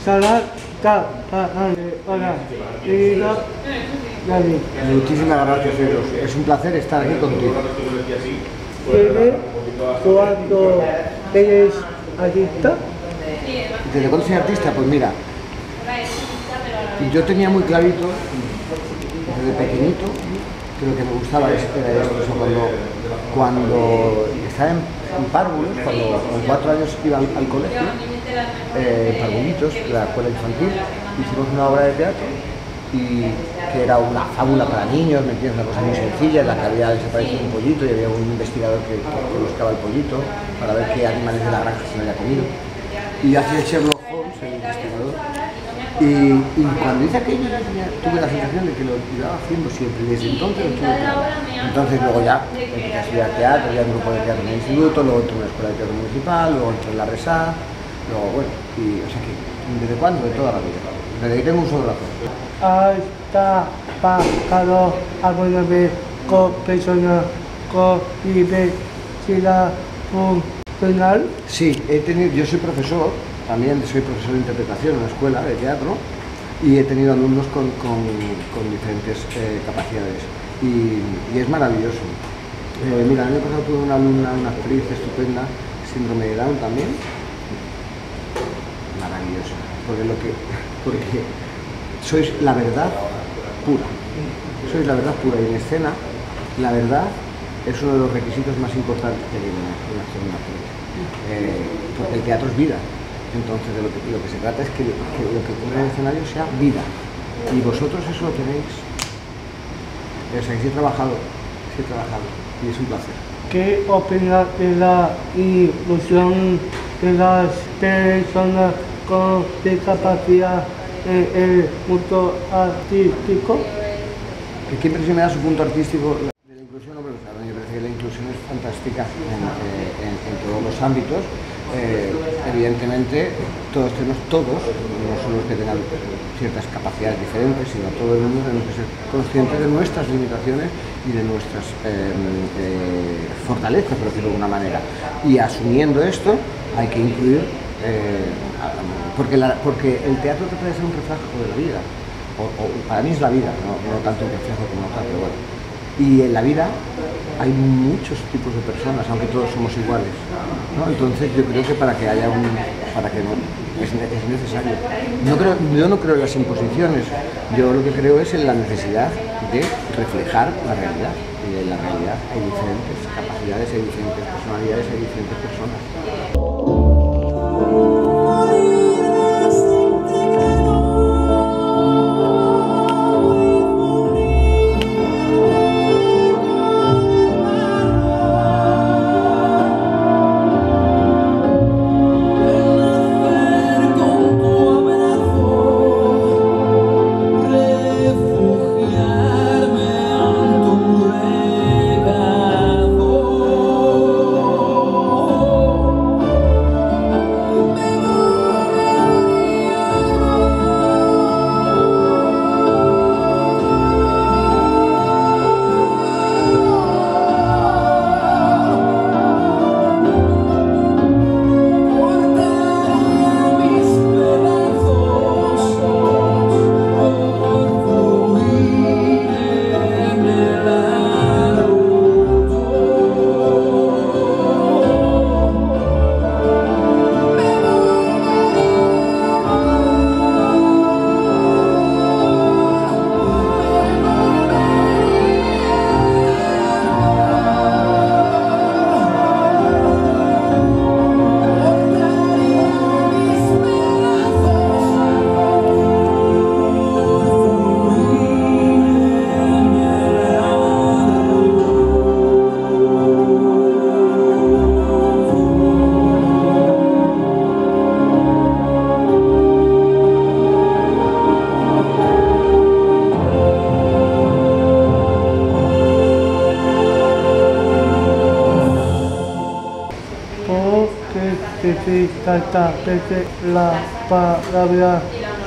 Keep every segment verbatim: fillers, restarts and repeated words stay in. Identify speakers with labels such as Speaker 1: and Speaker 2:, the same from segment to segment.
Speaker 1: Salar, ta, ta, hola, y la, David.
Speaker 2: Muchísimas gracias, Eros. Es un placer estar aquí contigo.
Speaker 1: ¿Cuándo eres artista?
Speaker 2: ¿Desde cuándo soy artista? Pues mira, yo tenía muy clarito, desde pequeñito, que lo que me gustaba era esto. O sea, cuando, cuando estaba en, en párvulos, cuando con cuatro años iba al, al colegio, eh, Parvulitos, la escuela infantil, hicimos una obra de teatro y que era una fábula para niños, ¿me entiendes? Una cosa muy sencilla, en la que había desaparecido un pollito y había un investigador que, que, que buscaba el pollito para ver qué animales de la granja se lo había comido. Y yo hacía el Sherlock Holmes, el investigador, y, y cuando hice aquello yo tenía, tuve la sensación de que lo iba haciendo siempre, y desde entonces lo estuve haciendo. Entonces luego ya empecé a estudiar teatro, ya un grupo de teatro en el instituto, luego entré en una escuela de teatro municipal, luego entré en la RESA, luego bueno, y o sea que, ¿desde cuándo? De toda la vida, desde que tengo un solo razón.
Speaker 1: ¿Has trabajado alguna vez con personas con diversidad funcional?
Speaker 2: Sí, he tenido, yo soy profesor, también soy profesor de interpretación en una escuela de teatro y he tenido alumnos con, con, con diferentes eh, capacidades y, y es maravilloso. Eh, mira, el año pasado tuve una alumna, una actriz estupenda, síndrome de Down también, maravillosa, porque, lo que, porque sois la verdad pura, sois la verdad pura y en escena la verdad es uno de los requisitos más importantes que hay en una acción de una actriz, eh, porque el teatro es vida. Entonces de lo que, lo que se trata es que, que lo que ocurre en el escenario sea vida y vosotros eso lo tenéis. O sea que sí he trabajado, sí he trabajado y es un placer.
Speaker 1: ¿Qué opinas de la inclusión de las personas con discapacidad en el mundo artístico?
Speaker 2: ¿Qué impresión me da su punto artístico de la inclusión? Hombre, claro, me parece que la inclusión es fantástica en, en, en todos los ámbitos. Eh, evidentemente todos tenemos, todos, no solo los que tengan ciertas capacidades diferentes, sino todo el mundo tenemos que ser conscientes de nuestras limitaciones y de nuestras eh, eh, fortalezas, por decirlo de alguna manera. Y asumiendo esto hay que incluir, eh, porque, la, porque el teatro trata de ser un reflejo de la vida, o, o para mí es la vida, no, no tanto un reflejo como tal, pero bueno. Y en la vida hay muchos tipos de personas, aunque todos somos iguales, ¿no? Entonces yo creo que para que haya un... para que no... es, es necesario. No creo, yo no creo en las imposiciones, yo lo que creo es en la necesidad de reflejar la realidad. Y en la realidad hay diferentes capacidades, hay diferentes personalidades, hay diferentes personas.
Speaker 1: Desde la palabra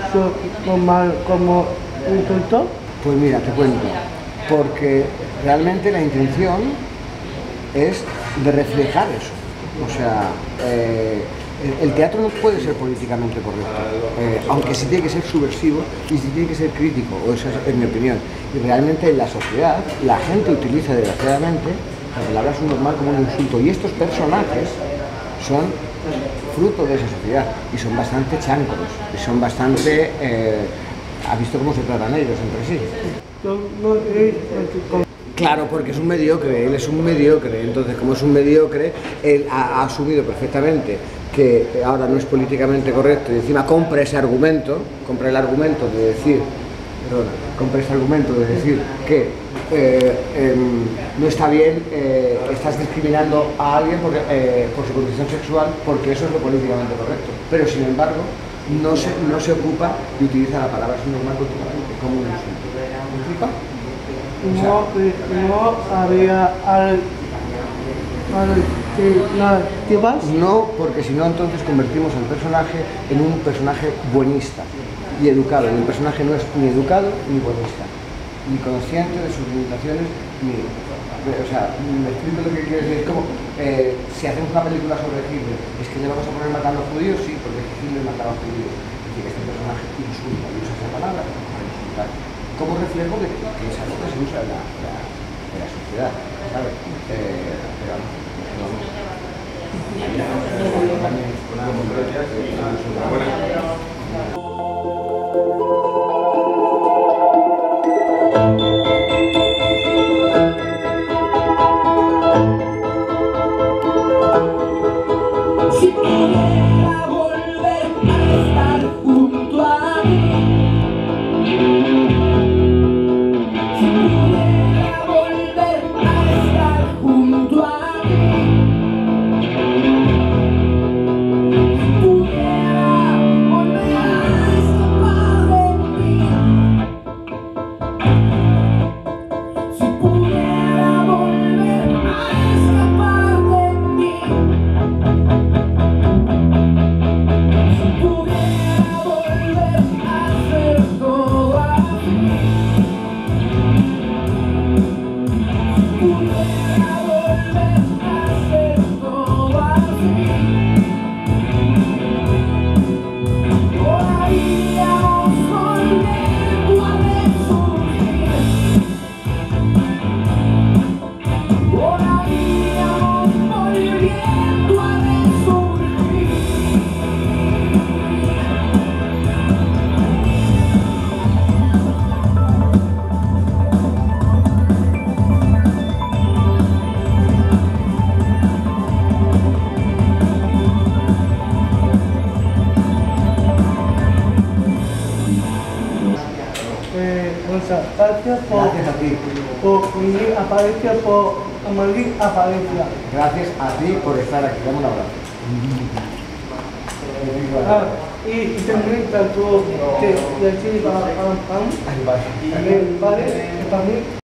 Speaker 1: normal como insulto?
Speaker 2: Pues mira, te cuento, porque realmente la intención es de reflejar eso. O sea, eh, El, el teatro no puede ser políticamente correcto, eh, aunque sí tiene que ser subversivo y sí tiene que ser crítico, o eso es, en mi opinión. Y realmente en la sociedad la gente utiliza desgraciadamente la palabra subnormal como un insulto, y estos personajes son fruto de esa sociedad y son bastante chancros y son bastante... Eh, ¿ha visto cómo se tratan ellos entre sí?
Speaker 1: Yo no he...
Speaker 2: Claro, porque es un mediocre, él es un mediocre, entonces como es un mediocre, él ha, ha asumido perfectamente que ahora no es políticamente correcto y encima compra ese argumento, compra el argumento de decir, perdona, compra ese argumento de decir que eh, eh, no está bien, eh, estás discriminando a alguien porque, eh, por su condición sexual, porque eso es lo políticamente correcto, pero sin embargo no se, no se ocupa y utiliza la palabra subnormal continuamente como un insulto. ¿Me explico?
Speaker 1: No, no había al, al que la que vas.
Speaker 2: No, porque si no entonces convertimos al personaje en un personaje buenista y educado. Y el personaje no es ni educado ni buenista, ni consciente de sus limitaciones, ni... O sea, me explico lo que quiero decir. Es como, eh, si hacemos una película sobre Hitler, ¿es que le vamos a poner matando a judíos? Sí, porque Hitler mataba a judíos. Es decir, que este personaje insulta y usa esa palabra para insultar, como reflejo de que esa es lo que se usa en la, la, en la sociedad, ¿sabes? Eh, pero vamos, vamos.
Speaker 3: Si pudiera volver a estar junto a mí, si pudiera volver a estar junto a mí, si pudiera volver a escapar de mí, si pudiera volver a escapar de mí, si pudiera volver a hacer todo así, si pudiera volver a hacer todo así, podríamos volver a resurgir, podríamos volviendo a resurgir.
Speaker 1: Eh, muchas gracias por,
Speaker 2: Gracias a ti.
Speaker 1: por mi apariencia, por mi apariencia.
Speaker 2: Gracias a ti por estar aquí. Dame un abrazo.
Speaker 1: Ah, y, y también tanto que decir para pan,
Speaker 2: Ay, vale.
Speaker 1: eh, vale, para mí.